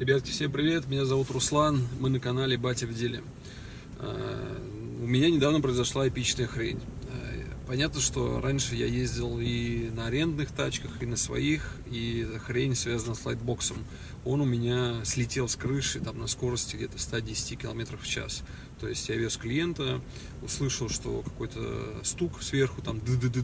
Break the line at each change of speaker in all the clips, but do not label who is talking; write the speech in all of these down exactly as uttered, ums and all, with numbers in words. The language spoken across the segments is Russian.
Ребятки, всем привет, меня зовут Руслан, мы на канале Батя в деле. У меня недавно произошла эпичная хрень. Понятно, что раньше я ездил и на арендных тачках, и на своих, и хрень связана с лайтбоксом. Он у меня слетел с крыши там, на скорости где-то сто десять километров в час. То есть я вез клиента, услышал, что какой-то стук сверху, там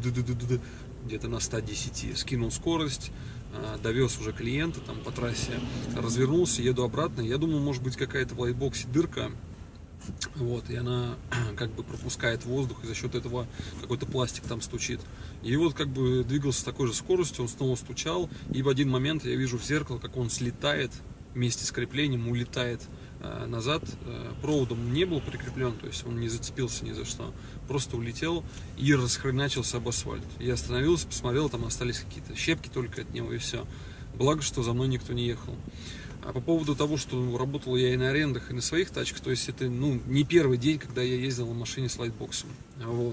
где-то на сто десять, скинул скорость, довез уже клиента там по трассе, развернулся, еду обратно. Я думал, может быть какая-то в лайтбоксе дырка. Вот, и она как бы пропускает воздух, и за счет этого какой-то пластик там стучит. И вот как бы двигался с такой же скоростью, он снова стучал, и в один момент я вижу в зеркало, как он слетает вместе с креплением, улетает э, назад. Э, проводом не был прикреплен, то есть он не зацепился ни за что, просто улетел и расхреначился об асфальт. Я остановился, посмотрел, там остались какие-то щепки только от него, и все. Благо, что за мной никто не ехал. А по поводу того, что работал я и на арендах, и на своих тачках, то есть это ну, не первый день, когда я ездил на машине с лайтбоксом. Вот.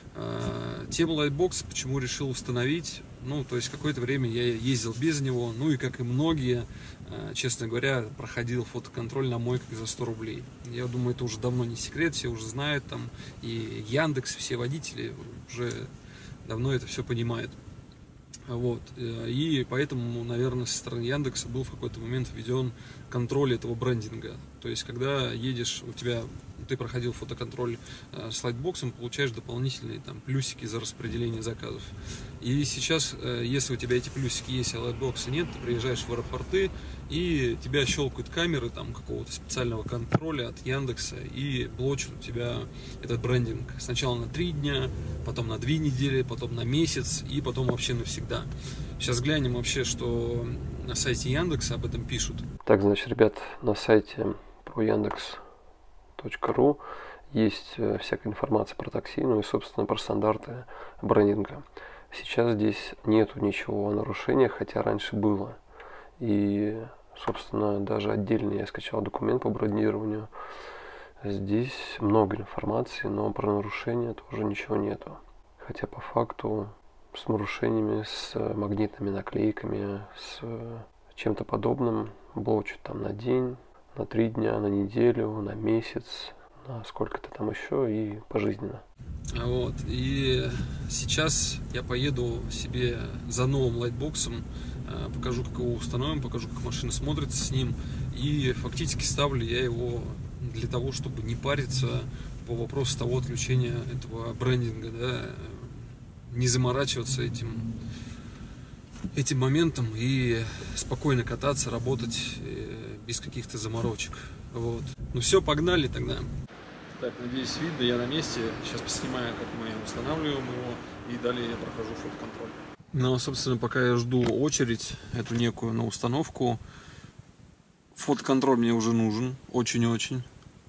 А, тему лайтбокса почему решил установить, ну, то есть какое-то время я ездил без него, ну и как и многие, честно говоря, проходил фотоконтроль на мойках за сто рублей. Я думаю, это уже давно не секрет, все уже знают, там, и Яндекс, все водители уже давно это все понимают. Вот. И поэтому, наверное, со стороны Яндекса был в какой-то момент введен контроль этого брендинга. То есть, когда едешь, у тебя, ты проходил фотоконтроль э, с лайтбоксом, получаешь дополнительные там плюсики за распределение заказов. И сейчас, э, если у тебя эти плюсики есть, а лайтбокса нет, ты приезжаешь в аэропорты, и тебя щелкают камеры там какого-то специального контроля от Яндекса и блочат у тебя этот брендинг. Сначала на три дня, потом на две недели, потом на месяц и потом вообще навсегда. Сейчас глянем вообще, что на сайте Яндекса об этом пишут.
Так, значит, ребят, на сайте про яндекс точка ру есть всякая информация про такси, ну и, собственно, про стандарты брендинга. Сейчас здесь нету ничего о нарушениях, хотя раньше было. И, собственно, даже отдельно я скачал документ по брендированию. Здесь много информации, но про нарушения тоже ничего нету. Хотя по факту с нарушениями, с магнитными наклейками, с чем-то подобным блочат там на день, на три дня, на неделю, на месяц, на сколько-то там еще и пожизненно.
Вот, и сейчас я поеду себе за новым лайтбоксом, покажу, как его установим, покажу, как машина смотрится с ним, и фактически ставлю я его для того, чтобы не париться по вопросу того отключения этого брендинга, да, не заморачиваться этим, этим моментом и спокойно кататься, работать без каких-то заморочек. Вот. Ну все, погнали тогда. Так, надеюсь, видно, я на месте. Сейчас поснимаю, как мы устанавливаем его, и далее я прохожу фотоконтроль. Ну, собственно, пока я жду очередь, эту некую на установку, фотоконтроль мне уже нужен, очень-очень.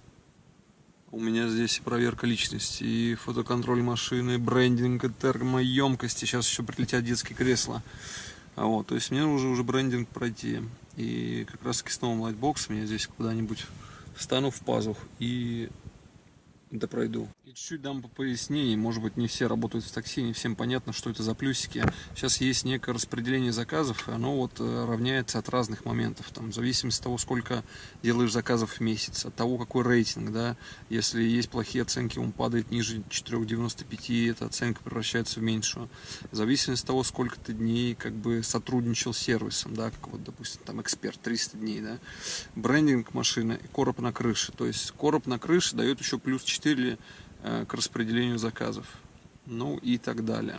У меня здесь проверка личности, и фотоконтроль машины, брендинг, термоемкость. Сейчас еще прилетят детские кресла. А вот, то есть мне нужно уже брендинг пройти. И как раз таки с новым лайтбоксом я здесь куда-нибудь встану в пазух и это пройду. И чуть-чуть дам по пояснению. Может быть, не все работают в такси, не всем понятно, что это за плюсики. Сейчас есть некое распределение заказов, и оно вот равняется от разных моментов. Там, в зависимости от того, сколько делаешь заказов в месяц, от того, какой рейтинг, да. Если есть плохие оценки, он падает ниже четыре целых девяносто пять, эта оценка превращается в меньшую. В зависимости от того, сколько ты дней как бы сотрудничал с сервисом, да, как вот, допустим, там эксперт, триста дней, да. Брендинг машины и короб на крыше. То есть короб на крыше дает еще плюс четыре к распределению заказов, ну и так далее.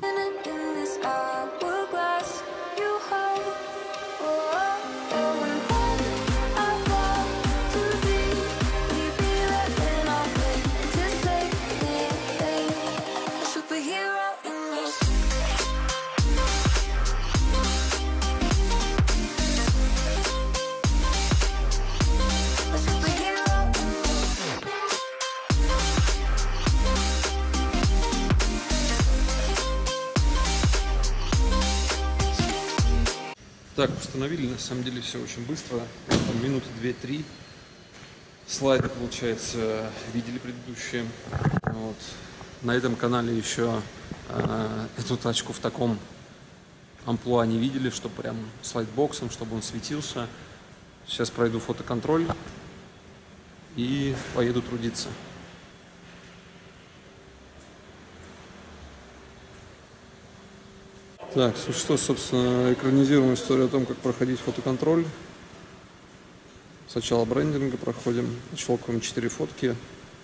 Так, установили, на самом деле все очень быстро, там, минуты две-три. Слайды, получается, видели предыдущие. Вот. На этом канале еще э, эту тачку в таком амплуа не видели, что прям с лайтбоксом, чтобы он светился. Сейчас пройду фотоконтроль и поеду трудиться. Так, ну что, собственно, экранизируем историю о том, как проходить фотоконтроль. Сначала брендинга проходим, щелкаем четыре фотки.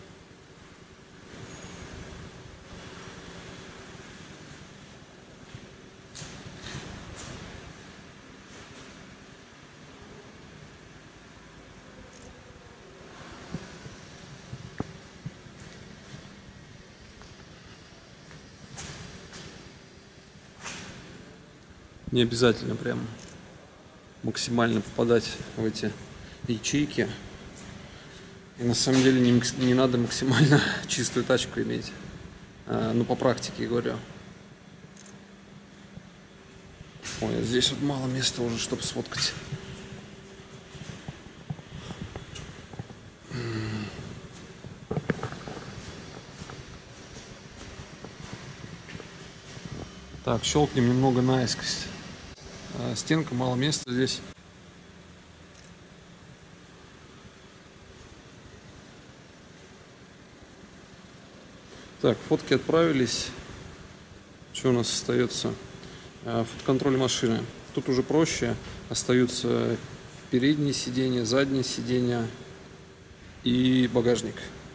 Не обязательно прям максимально попадать в эти ячейки. И на самом деле не, не надо максимально чистую тачку иметь. А, ну, по практике говорю. Ой, здесь вот мало места уже, чтобы сфоткать. Так, щелкнем немного наискось. Стенка, мало места здесь. Так, фотки отправились. Что у нас остается? Фотоконтроль машины. Тут уже проще. Остаются передние сиденья, задние сиденья и багажник.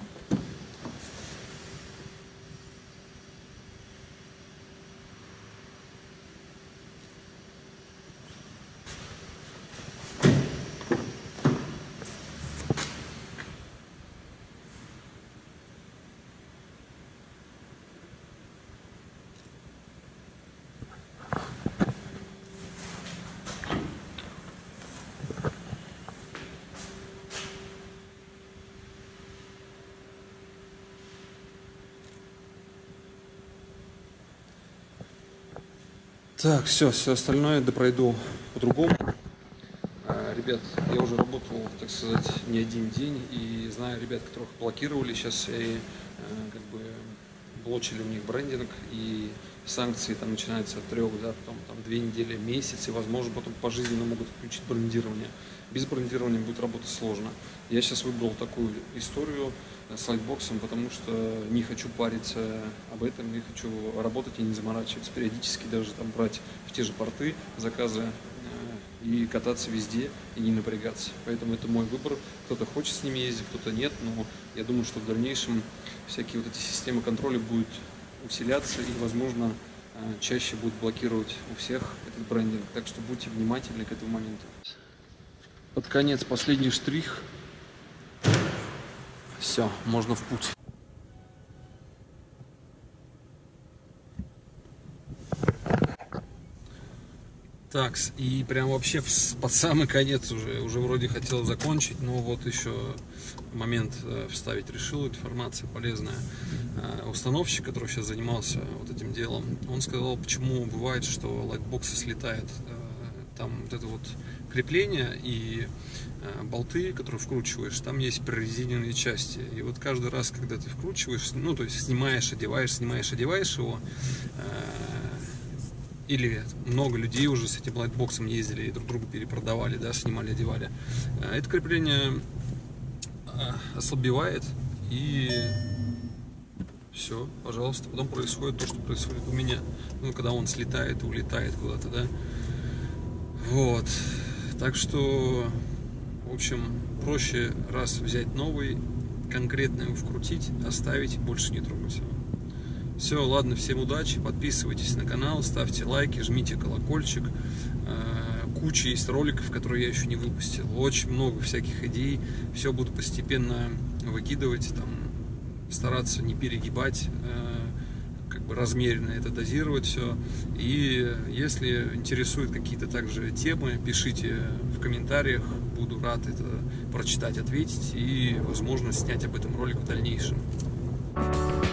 Так, все, все остальное допройду по-другому. А, ребят, я уже работал, так сказать, не один день, и знаю ребят, которых блокировали сейчас, и а, как бы блочили у них брендинг, и санкции там начинаются от трех, да, потом там две недели, месяц, и возможно потом пожизненно могут включить брендирование. Без брендирования будет работать сложно. Я сейчас выбрал такую историю с лайтбоксом, потому что не хочу париться об этом, не хочу работать и не заморачиваться, периодически даже там брать в те же порты заказы э, и кататься везде и не напрягаться. Поэтому это мой выбор. Кто-то хочет с ними ездить, кто-то нет, но я думаю, что в дальнейшем всякие вот эти системы контроля будут усиляться и, возможно, э, чаще будут блокировать у всех этот брендинг. Так что будьте внимательны к этому моменту. Под конец последний штрих. Все, можно в путь. Так, и прям вообще под самый конец уже, уже вроде хотел закончить, но вот еще момент вставить решил, информация полезная. Установщик, который сейчас занимался вот этим делом, он сказал, почему бывает, что лайтбоксы слетают. Там вот это вот крепление и болты, которые вкручиваешь, там есть прорезиненные части. И вот каждый раз, когда ты вкручиваешь, ну, то есть снимаешь, одеваешь, снимаешь, одеваешь его, или много людей уже с этим лайтбоксом ездили и друг другу перепродавали, да, снимали, одевали. Это крепление ослабевает, и все, пожалуйста. Потом происходит то, что происходит у меня. Ну, когда он слетает и улетает куда-то, да. Вот. Так что, в общем, проще раз взять новый, конкретно его вкрутить, оставить, больше не трогать его. Все, ладно, всем удачи, подписывайтесь на канал, ставьте лайки, жмите колокольчик. Куча есть роликов, которые я еще не выпустил. Очень много всяких идей. Все буду постепенно выкидывать, там, стараться не перегибать, как бы размеренно это дозировать все. И если интересуют какие-то также темы, пишите в комментариях. Буду рад это прочитать, ответить и, возможно, снять об этом ролик в дальнейшем.